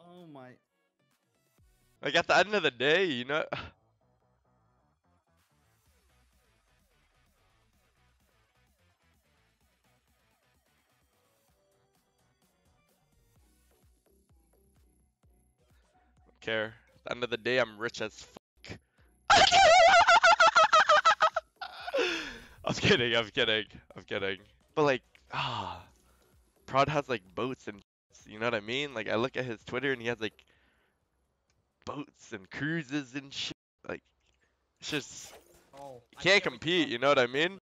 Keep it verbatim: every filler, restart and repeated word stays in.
Oh my. Like at the end of the day, you know. Don't care. At the end of the day, I'm rich as fuck. I'm kidding. I'm kidding. I'm kidding. But like, ah, Prod has like boats and, you know what I mean? Like I look at his Twitter and he has like boats and cruises and shit. Like, it's just Oh, you I can't can't wait to compete. talk You know what I mean?